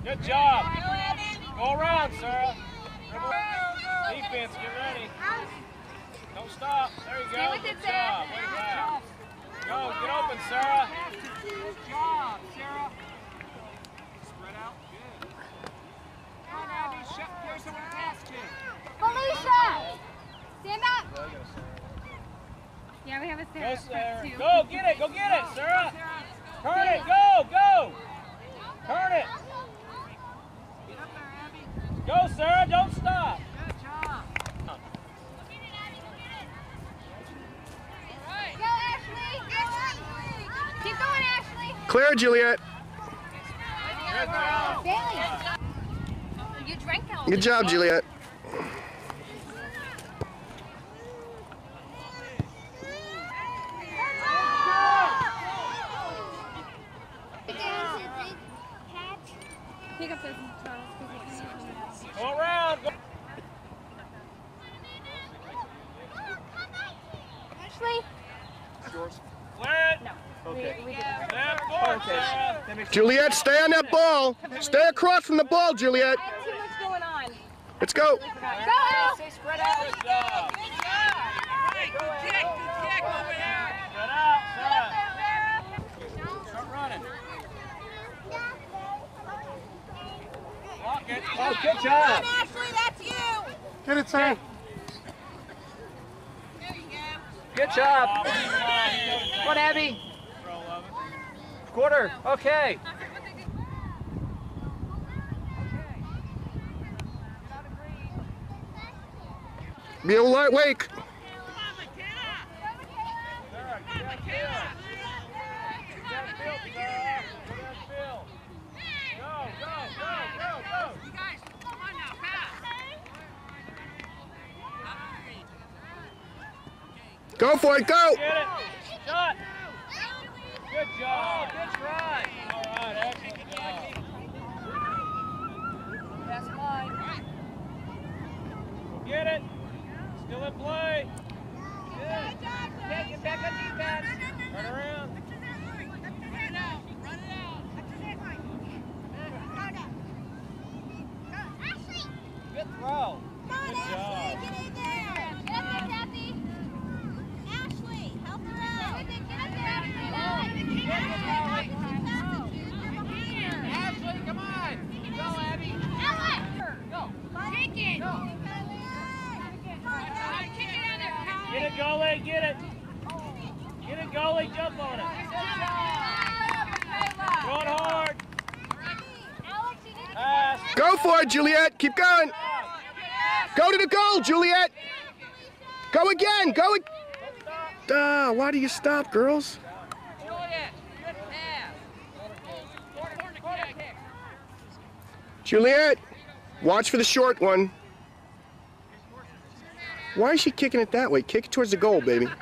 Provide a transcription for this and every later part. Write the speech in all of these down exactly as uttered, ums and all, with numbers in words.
Good job. Go around, Sarah. Defense, get ready. Don't stop. There you go. Good job. Way back. Go. Get open, Sarah. Good job, Sarah. Spread out. Good. Come on, Abby. Shut Pearson with a pass kick. Felicia! Stand up. Yeah, we have a Sarah. Go, Sarah. Go. Get it. Go get it, Sarah. Turn it. Go. Go. Turn it. Get up there, Abby. Go, Sarah. Don't stop. Good job. Go, Ashley! Keep going, Ashley! Clear, Juliet. Good job. Bailey! You drank all Good job, Juliet. Pick up those towels. Go around. Go. Ashley? Clear it. No. Okay. We, we did Left court, Sarah. Juliet, stay on that ball. Stay across from the ball, Juliet. I have too much going on. Let's go. Go, Elle! Stay spread out. Good job. Good job. Right, good kick, good kick over there. Get out, Sarah. Start running. Block it. Oh, good job. Ashley, that's you! Get it, Sarah. There you go. Good job. Come on, Abby. Quarter. Okay. Be a light wake. Go for it, go. Get it. Shot. Good job. Good try. All right, excellent job. Pass line. Get it. Still in play. Good. Okay, get back on defense. Turn around. Run it out. Run it out. Good throw. Good job. Get in there! Get up there, Kathy! Ashley, help her out! Get up there, Ashley! Ashley, come on. Go, Abby. Go. Take it! Go. Get it, goalie. Get it. Get it, goalie. Jump on it. Going hard. Pass. Go for it, Juliet. Keep going. Go to the goal, Juliet. Go again. Go. Ag Duh, why do you stop, girls? Juliet, good pass. Corner, corner, corner kick. Juliet, watch for the short one. Why is she kicking it that way? Kick it towards the goal, baby. Felicia,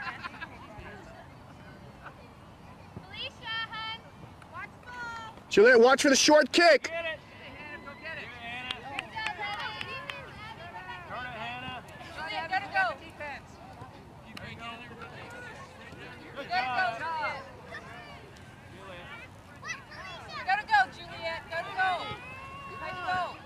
hun! Watch the ball! Juliet, watch for the short kick. Get it. Go get it. Turn it, Hannah. Juliet, gotta go. Defense. Good Gotta go, job. Juliet. Gotta go, Juliet. Gotta go. Gotta go.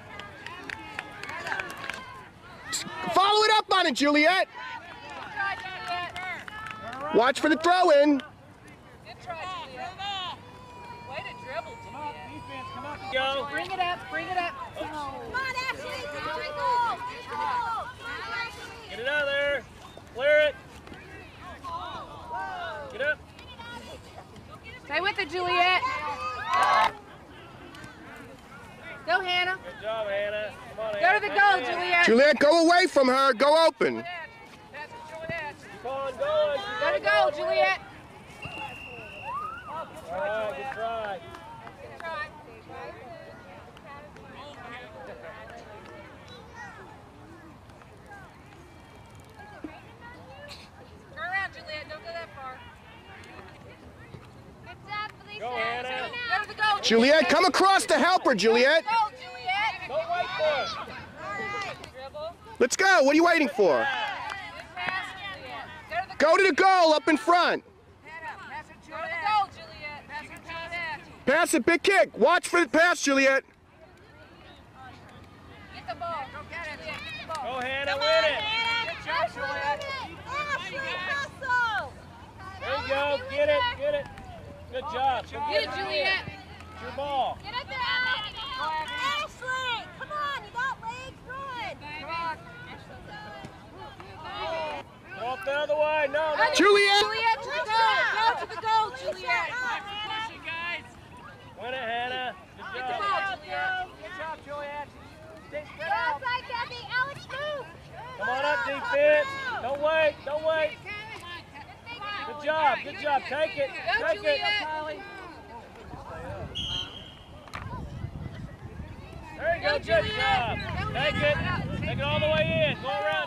Follow it up on it, Juliet. Good try, Juliet. Watch for the throw in. Good try, Juliet. Way to dribble, Come up, Juliet. defense. Come up. Go. Bring it up. Bring it up. Come on, Ashley! Come on, goal! Get it out of there. Clear it. Get up. Stay with it, Juliet. Go, Hannah. Good job, Hannah. Come on, Go Hannah. to the goal, Juliet. Juliet, go away from her. Go open. That's Juliet. Keep on going. Go to goal, Juliet. All right, good try. Good try. Turn around, Juliet. Don't go that far. Good job, Felicia! Go, Hannah. Go to the goal. Juliet, come across to help her, Juliet. Go, Juliet. Don't wait for it. Dribble. Let's go. What are you waiting for? Good pass, Juliet. Go to the Go to the goal up in front. Head up. Pass it, Juliet. Go to the goal, Juliet. Pass it, Juliet. Pass it, big kick. Watch for the pass, Juliet. Get the ball. Go get it. Get the ball. Go, Hannah, Come win on, it. Hannah. Good job, Juliet. Ashley, hustle. There you go. Get it, get it. Good job. Good job. Get it, Juliet. It's your ball. Get up there, Abby. Ashley, come on. You got legs. Run. Come on. Throw it the other way. No, no. Juliet. Juliet, to the goal. Go to the goal, Juliet. Pushing, guys. Win it, Hannah. Good Get the job. ball, Juliet. Good job, Juliet. Stay Go spread out. outside, Kathy. Alex, move. Come on up, defense. Don't wait. Don't wait. Good job. Good job. Take it. Go, Take it. Juliet. There you go. Go, Good Juliet. job. Go, Take it. Take it all the way in. Go around.